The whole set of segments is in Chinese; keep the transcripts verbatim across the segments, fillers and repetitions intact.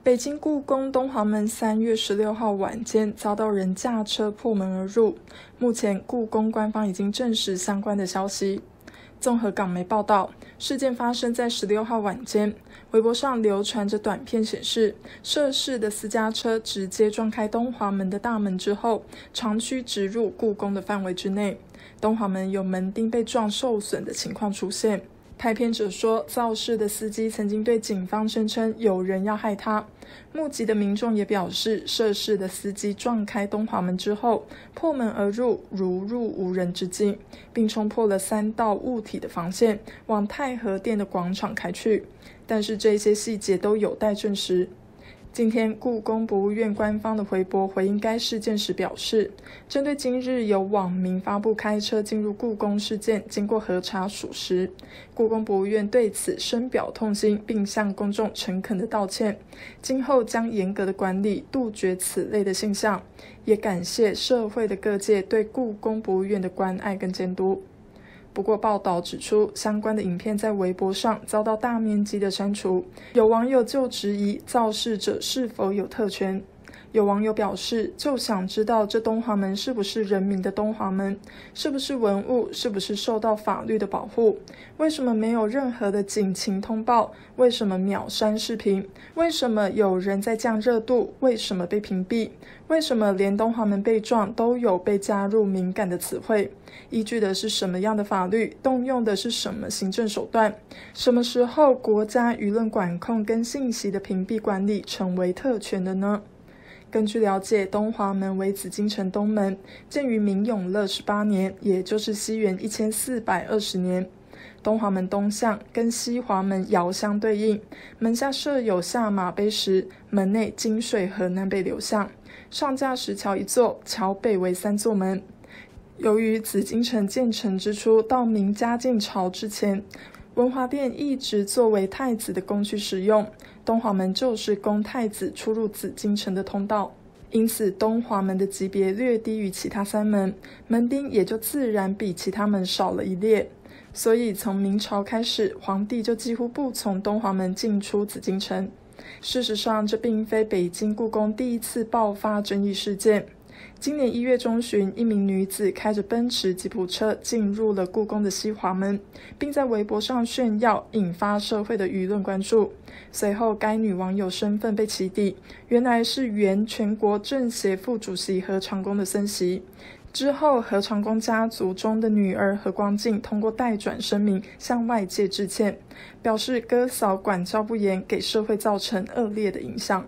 北京故宫东华门三月十六号晚间遭到人驾车破门而入，目前故宫官方已经证实相关的消息。综合港媒报道，事件发生在十六号晚间，微博上流传着短片显示，涉事的私家车直接撞开东华门的大门之后，长驱直入故宫的范围之内，东华门有门钉被撞受损的情况出现。拍片者说，肇事的司机曾经对警方声称有人要害他。目击的民众也表示，涉事的司机撞开东华门之后，破门而入，如入无人之境，并冲破了三道物体的防线，往太和殿的广场开去。但是这些细节都有待证实。今天，故宫博物院官方的回驳回应该事件时表示，针对今日有网民发布开车进入故宫事件，经过核查属实，故宫博物院对此深表痛心，并向公众诚恳的道歉，今后将严格的管理，杜绝此类的现象，也感谢社会的各界对故宫博物院的关爱跟监督。不过，报道指出，相关的影片在微博上遭到大面积的删除，有网友就质疑肇事者是否有特权。有网友表示，就想知道这东华门是不是人民的东华门，是不是文物，是不是受到法律的保护？为什么没有任何的警情通报？为什么秒删视频？为什么有人在降热度？为什么被屏蔽？为什么连东华门被撞都有被加入敏感的词汇？依据的是什么样的法律？动用的是什么行政手段？什么时候国家舆论管控跟信息的屏蔽管理成为特权的呢？根据了解，东华门为紫禁城东门，建于明永乐十八年，也就是西元一千四百二十年。东华门东向跟西华门遥相对应，门下设有下马碑石，门内金水河南北流向，上架石桥一座，桥北为三座门。由于紫禁城建成之初到明嘉靖朝之前，文华殿一直作为太子的宫区使用，东华门就是供太子出入紫禁城的通道，因此东华门的级别略低于其他三门，门钉也就自然比其他门少了一列。所以从明朝开始，皇帝就几乎不从东华门进出紫禁城。事实上，这并非北京故宫第一次爆发争议事件。今年一月中旬，一名女子开着奔驰吉普车进入了故宫的西华门，并在微博上炫耀，引发社会的舆论关注。随后，该女网友身份被起底，原来是原全国政协副主席何长工的孙媳。之后，何长工家族中的女儿何光静通过代转声明向外界致歉，表示哥嫂管教不严，给社会造成恶劣的影响。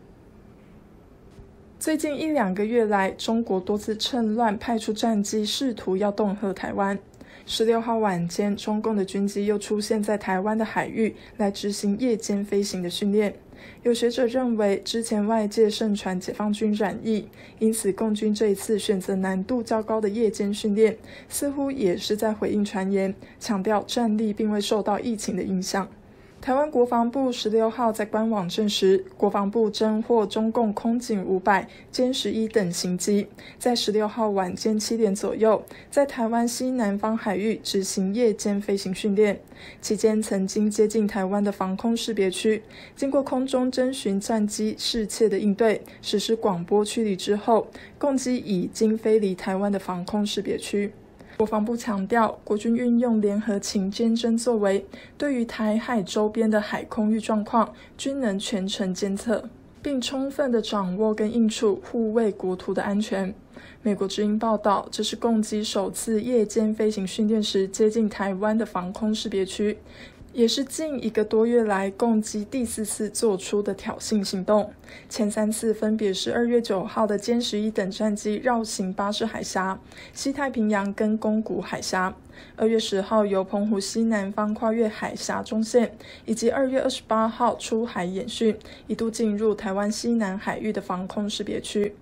最近一两个月来，中国多次趁乱派出战机，试图要恫吓台湾。十六号晚间，中共的军机又出现在台湾的海域，来执行夜间飞行的训练。有学者认为，之前外界盛传解放军染疫，因此共军这一次选择难度较高的夜间训练，似乎也是在回应传言，强调战力并未受到疫情的影响。台湾国防部十六号在官网证实，国防部侦获中共空警五百、歼十一等型机，在十六号晚间七点左右，在台湾西南方海域执行夜间飞行训练。期间曾经接近台湾的防空识别区，经过空中侦巡战机适切的应对，实施广播驱离之后，共机已经飞离台湾的防空识别区。国防部强调，国军运用联合勤监侦作为，对于台海周边的海空域状况，均能全程监测，并充分的掌握跟应处护卫国土的安全。美国之音报道，这是共机首次夜间飞行训练时接近台湾的防空识别区，也是近一个多月来共机第四次做出的挑衅行动。前三次分别是二月九号的歼十一等战机绕行巴士海峡、西太平洋跟宫古海峡；二月十号由澎湖西南方跨越海峡中线，以及二月二十八号出海演训，一度进入台湾西南海域的防空识别区。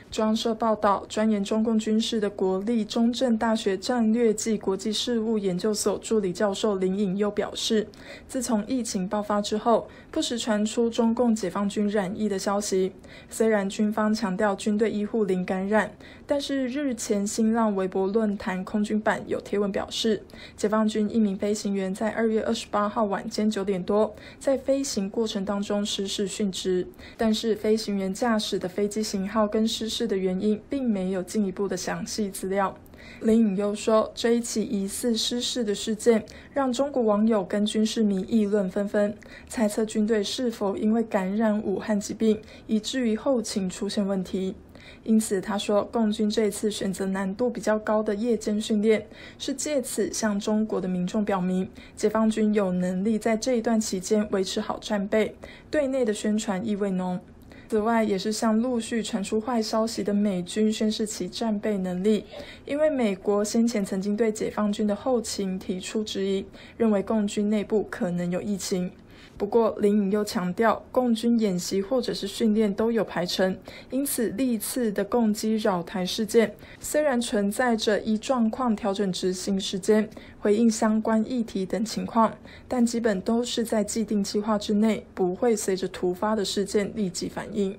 中央社报道，专研中共军事的国立中正大学战略暨国际事务研究所助理教授林颖佑表示，自从疫情爆发之后，不时传出中共解放军染疫的消息。虽然军方强调军队医护零感染，但是日前新浪微博论坛空军版有贴文表示，解放军一名飞行员在二月二十八号晚间九点多，在飞行过程当中失事殉职，但是飞行员驾驶的飞机型号跟失事的原因并没有进一步的详细资料。林颖佑说，这一起疑似失事的事件让中国网友跟军事迷议论纷纷，猜测军队是否因为感染武汉疾病，以至于后勤出现问题。因此他说，共军这次选择难度比较高的夜间训练，是借此向中国的民众表明，解放军有能力在这一段期间维持好战备，对内的宣传意味浓。此外，也是向陆续传出坏消息的美军宣示其战备能力，因为美国先前曾经对解放军的后勤提出质疑，认为共军内部可能有疫情。不过林颖又强调，共军演习或者是训练都有排程，因此历次的共机扰台事件虽然存在着依状况调整执行时间、回应相关议题等情况，但基本都是在既定计划之内，不会随着突发的事件立即反应。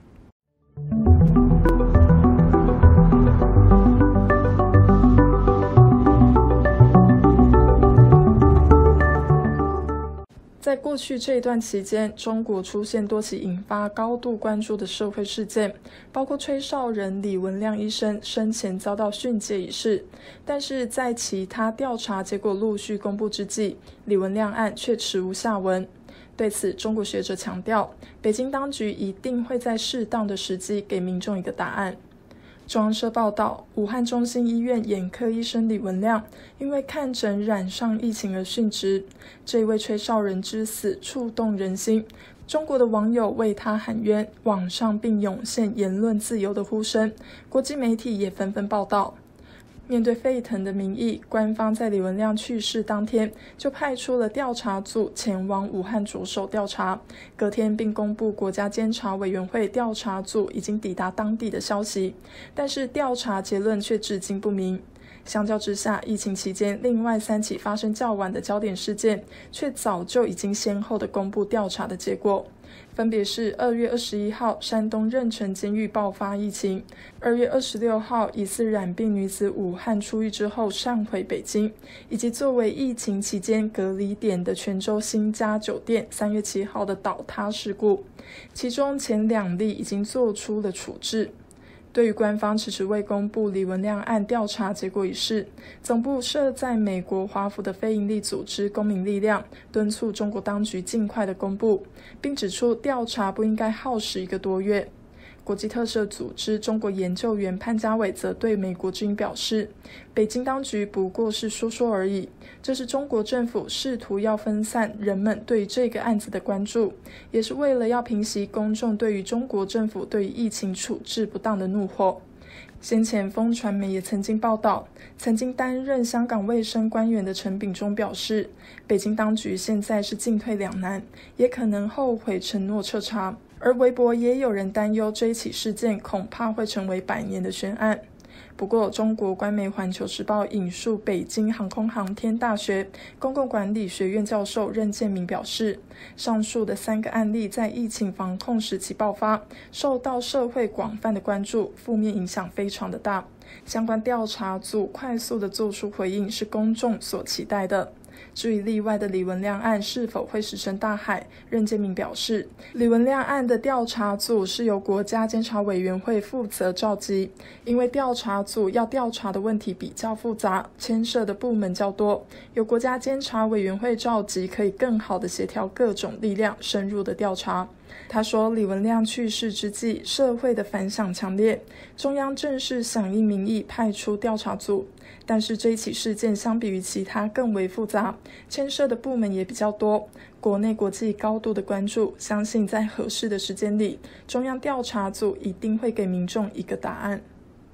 在过去这一段期间，中国出现多起引发高度关注的社会事件，包括吹哨人李文亮医生生前遭到训诫一事。但是在其他调查结果陆续公布之际，李文亮案却迟无下文。对此，中国学者强调，北京当局一定会在适当的时机给民众一个答案。中央社报道，武汉中心医院眼科医生李文亮因为看诊染上疫情而殉职，这一位吹哨人之死触动人心，中国的网友为他喊冤，网上并涌现言论自由的呼声，国际媒体也纷纷报道。面对沸腾的民意，官方在李文亮去世当天就派出了调查组前往武汉着手调查，隔天并公布国家监察委员会调查组已经抵达当地的消息，但是调查结论却至今不明。相较之下，疫情期间另外三起发生较晚的焦点事件，却早就已经先后的公布调查的结果。分别是二月二十一号山东任城监狱爆发疫情，二月二十六号疑似染病女子武汉出狱之后上回北京，以及作为疫情期间隔离点的泉州新家酒店三月七号的倒塌事故，其中前两例已经做出了处置。对于官方迟迟未公布李文亮案调查结果一事，总部设在美国华府的非营利组织公民力量敦促中国当局尽快的公布，并指出调查不应该耗时一个多月。国际特赦组织中国研究员潘家伟则对美国之音表示，北京当局不过是说说而已，这是中国政府试图要分散人们对这个案子的关注，也是为了要平息公众对于中国政府对于疫情处置不当的怒火。先前风传媒也曾经报道，曾经担任香港卫生官员的陈炳忠表示，北京当局现在是进退两难，也可能后悔承诺彻查。而微博也有人担忧，这一起事件恐怕会成为百年的悬案。不过，中国官媒《环球时报》引述北京航空航天大学公共管理学院教授任建明表示，上述的三个案例在疫情防控时期爆发，受到社会广泛的关注，负面影响非常的大。相关调查组快速的做出回应，是公众所期待的。至于例外的李文亮案是否会石沉大海，任建明表示，李文亮案的调查组是由国家监察委员会负责召集，因为调查组要调查的问题比较复杂，牵涉的部门较多，由国家监察委员会召集，可以更好的协调各种力量，深入的调查。他说，李文亮去世之际，社会的反响强烈，中央正式响应民意派出调查组，但是这一起事件相比于其他更为复杂，牵涉的部门也比较多，国内国际高度的关注，相信在合适的时间里，中央调查组一定会给民众一个答案。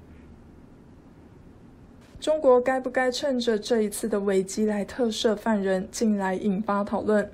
中国该不该趁着这一次的危机来特赦犯人，近来引发讨论。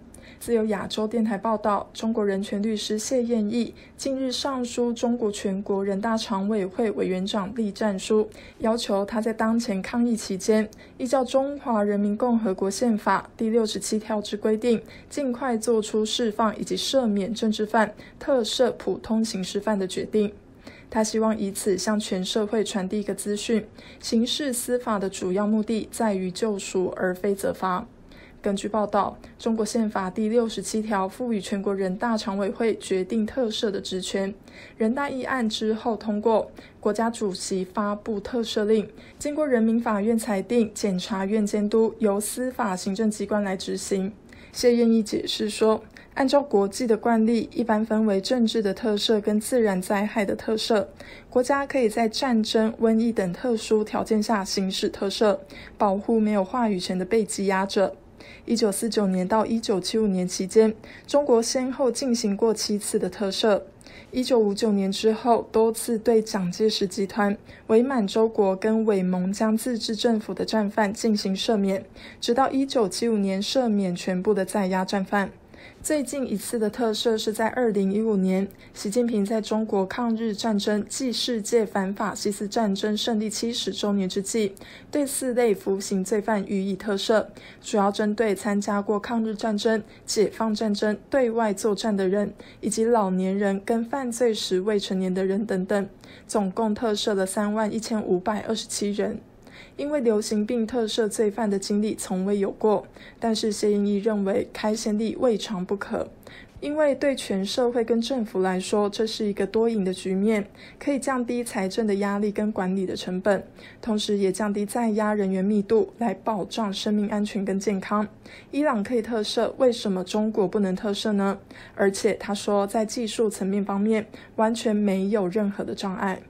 自由亚洲电台报道，中国人权律师谢燕毅近日上书中国全国人大常委会委员长栗战书，要求他在当前抗疫期间，依照中华人民共和国宪法第六十七条之规定，尽快做出释放以及赦免政治犯、特赦普通刑事犯的决定。他希望以此向全社会传递一个资讯：刑事司法的主要目的在于救赎，而非责罚。根据报道，中国宪法第六十七条赋予全国人大常委会决定特赦的职权。人大议案之后通过，国家主席发布特赦令，经过人民法院裁定，检察院监督，由司法行政机关来执行。谢燕毅解释说，按照国际的惯例，一般分为政治的特赦跟自然灾害的特赦。国家可以在战争、瘟疫等特殊条件下行使特赦，保护没有话语权的被羁押者。一九四九年到一九七五年期间，中国先后进行过七次的特赦。一九五九年之后，多次对蒋介石集团、伪满洲国跟伪蒙疆自治政府的战犯进行赦免，直到一九七五年赦免全部的在押战犯。最近一次的特赦是在二零一五年，习近平在中国抗日战争暨世界反法西斯战争胜利七十周年之际，对四类服刑罪犯予以特赦，主要针对参加过抗日战争、解放战争、对外作战的人，以及老年人跟犯罪时未成年的人等等，总共特赦了三万一千五百二十七人。因为流行病特赦罪犯的经历从未有过，但是谢燕毅认为开先例未尝不可，因为对全社会跟政府来说，这是一个多赢的局面，可以降低财政的压力跟管理的成本，同时也降低在押人员密度，来保障生命安全跟健康。伊朗可以特赦，为什么中国不能特赦呢？而且他说，在技术层面方面，完全没有任何的障碍。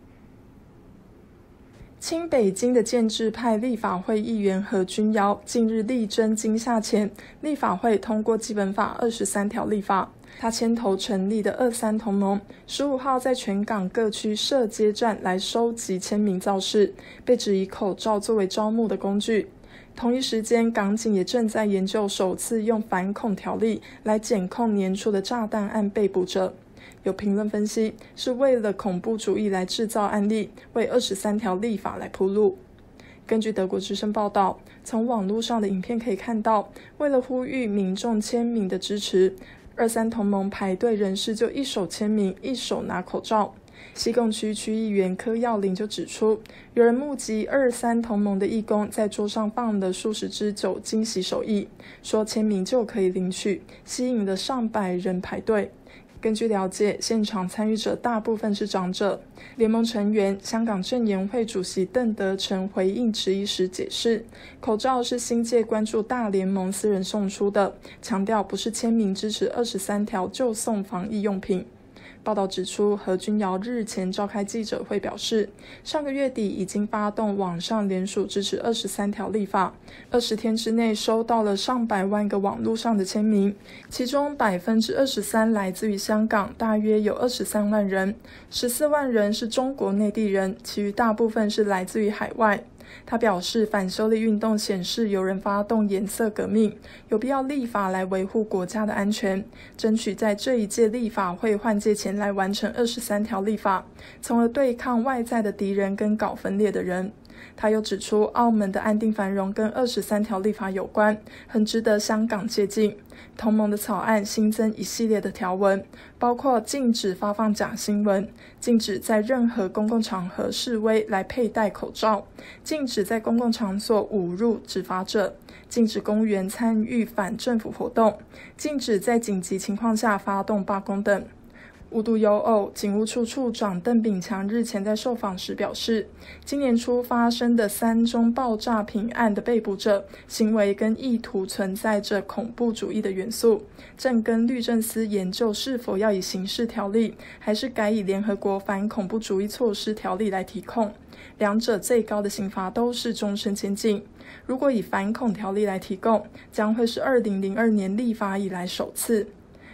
亲北京的建制派立法会议员何君尧近日力争今夏前，立法会通过基本法二十三条立法。他牵头成立的二三同盟，十五号在全港各区设街站来收集签名造势，被指以口罩作为招募的工具。同一时间，港警也正在研究首次用反恐条例来检控年初的炸弹案被捕者。有评论分析，是为了恐怖主义来制造案例，为二十三条立法来铺路。根据德国之声报道，从网络上的影片可以看到，为了呼吁民众签名的支持，二三同盟排队人士就一手签名，一手拿口罩。西贡区区议员柯耀林就指出，有人目击二三同盟的义工在桌上放了数十支酒精洗手液，说签名就可以领取，吸引了上百人排队。根据了解，现场参与者大部分是长者。联盟成员香港政研会主席邓德成回应质疑时解释，口罩是新界关注大联盟私人送出的，强调不是签名支持二十三条就送防疫用品。报道指出，何君尧日前召开记者会表示，上个月底已经发动网上联署支持二十三条立法，二十天之内收到了上百万个网络上的签名，其中百分之二十三来自于香港，大约有二十三万人，十四万人是中国内地人，其余大部分是来自于海外。他表示，反修例运动显示有人发动颜色革命，有必要立法来维护国家的安全，争取在这一届立法会换届前来完成二十三条立法，从而对抗外在的敌人跟搞分裂的人。他又指出，澳门的安定繁荣跟二十三条立法有关，很值得香港借鉴。同盟的草案新增一系列的条文，包括禁止发放假新闻，禁止在任何公共场合示威来佩戴口罩，禁止在公共场所侮辱执法者，禁止公务员参与反政府活动，禁止在紧急情况下发动罢工等。无独有偶，警务处处长邓炳强日前在受访时表示，今年初发生的三宗爆炸品案的被捕者行为跟意图存在着恐怖主义的元素，正跟律政司研究是否要以刑事条例还是改以联合国反恐怖主义措施条例来提控，两者最高的刑罚都是终身监禁。如果以反恐条例来提供，将会是二零零二年立法以来首次。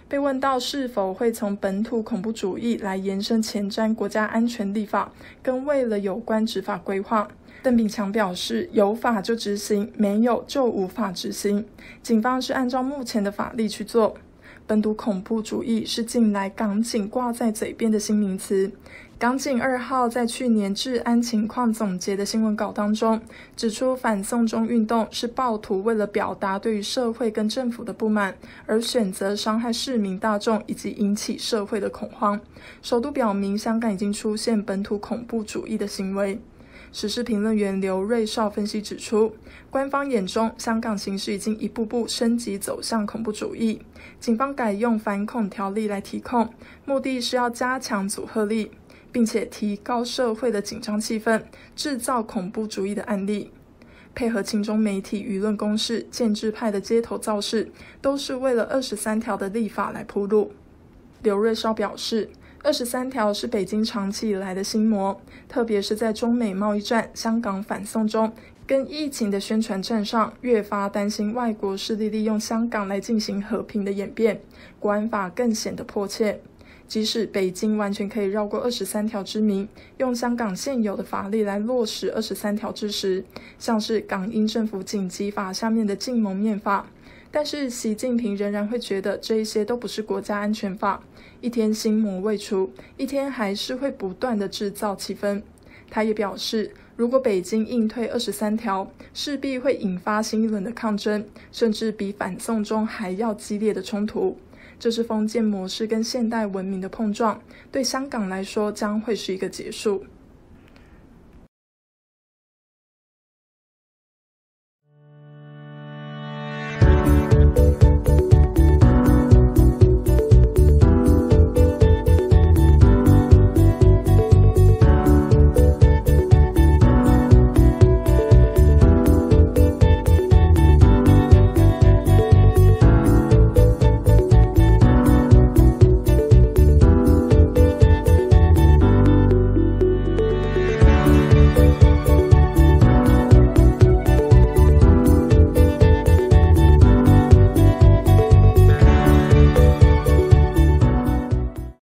被问到是否会从本土恐怖主义来延伸前瞻国家安全立法，跟为了有关执法规划，邓炳强表示，有法就执行，没有就无法执行。警方是按照目前的法律去做。本土恐怖主义是近来港警挂在嘴边的新名词。港警二号在去年治安情况总结的新闻稿当中，指出反送中运动是暴徒为了表达对于社会跟政府的不满，而选择伤害市民大众以及引起社会的恐慌。首度表明香港已经出现本土恐怖主义的行为。时事评论员刘瑞绍分析指出，官方眼中香港形势已经一步步升级走向恐怖主义，警方改用反恐条例来提控，目的是要加强阻吓力，并且提高社会的紧张气氛，制造恐怖主义的案例。配合亲中媒体舆论攻势，建制派的街头造势都是为了二十三条的立法来铺路。刘瑞绍表示，二十三条是北京长期以来的心魔，特别是在中美贸易战、香港反送中跟疫情的宣传战上，越发担心外国势力利用香港来进行和平的演变，国安法更显得迫切。即使北京完全可以绕过二十三条之名，用香港现有的法律来落实二十三条之时，像是港英政府紧急法下面的禁蒙面法，但是习近平仍然会觉得这一些都不是国家安全法，一天心魔未除，一天还是会不断的制造气氛。他也表示，如果北京硬推二十三条，势必会引发新一轮的抗争，甚至比反送中还要激烈的冲突。这是封建模式跟现代文明的碰撞，对香港来说将会是一个结束。